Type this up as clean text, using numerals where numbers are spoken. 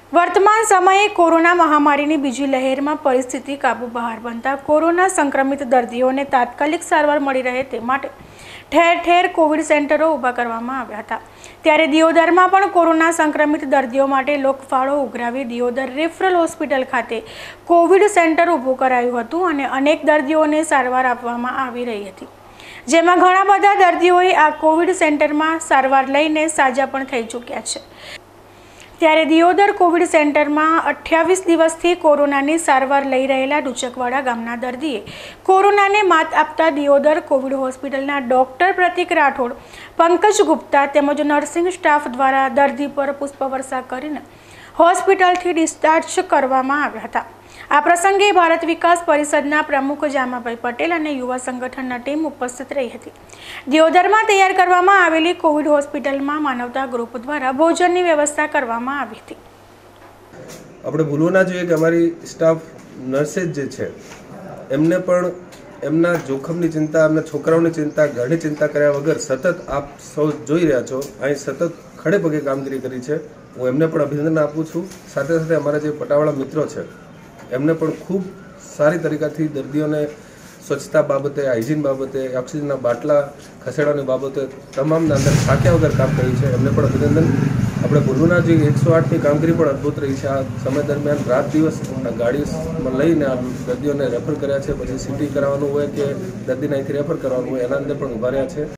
वर्तमान समये कोरोना महामारी बीजी लहर में परिस्थिति काबू बहार बनता कोरोना संक्रमित दर्दीओने तात्कालिक सारवार मळी रहे ते माटे ठेर ठेर कोविड सेंटरो ऊभा करवामां आव्या हता। त्यारे दियोदरमां पण कोरोना संक्रमित दर्दीओ माटे लोकफाळो उघरावी दियोदर रेफरल होस्पिटल खाते कोविड सेंटर ऊभुं करायुं हतुं अने अनेक दर्दीओने सारवार आपवामां आवी रही हती, जेमां घणा बधा दर्दीओए आ कोविड सेंटरमां सारवार लईने साजा पण थई चूक्या छे। त्यारे दियोदर कोविड सेंटर में 28 दिवसथी कोरोनानी सारवार लई रहेला डूचकवाड़ा गामना दर्दीए कोरोनाने मात आपता दियोदर कोविड होस्पिટલના डॉक्टर प्रतीक राठोड, पंकज गुप्ता तेमज नर्सिंग स्टाफ द्वारा दर्दी पर पुष्पवर्षा करीने होस्पिટલથી डिस्चार्ज करवामां આવ્યા હતા। आ प्रसंगे भारत विकास परिषदना प्रमुख जामाभाई पटेल और युवा संगठन टीम उपस्थित रही थी। दियोदर में तैयार करवामां आवेली कोविड होस्पिटल में मानवता ग्रुप द्वारा भोजन की व्यवस्था करवामां आवी थी। આપણે ભૂલવું ના જોઈએ કે અમારી સ્ટાફ નર્सेज જે છે એમને પણ એમના જોખમની ચિંતા, એમના છોકરાઓની ચિંતા, ઘરની ચિંતા કર્યા વગર સતત આપ સૌ જોઈ રહ્યા છો અહીં સતત ખડે પગે કામગીરી કરી છે। હું એમને પણ અભિનંદન આપું છું। સાથે સાથે અમારા જે પટાવાળા મિત્રો છે એમને પણ ખૂબ સારી તરીકાથી દર્દીઓને સ્વચ્છતા બાબતે, હાઇજીન બાબતે, ઓક્સિજનના બાટલા ખસેડવાની બાબતે તમામના અંદર થાક્યા વગર કામ કર્યું છે। એમને પણ અભિનંદન। આપણે ભૂલવું ના જોઈએ 108ની કામગીરી પણ અદ્ભુત રહી છે। આ સમય દરમિયાન રાત દિવસ ગાડીમાં લઈને આ દર્દીઓને રેફર કર્યા છે, પછી સીટી કરાવવાનું હોય કે દર્દીને અહીંથી રેફર કરવાનું હોય એના અંદર પણ ઊભા રહ્યા છે।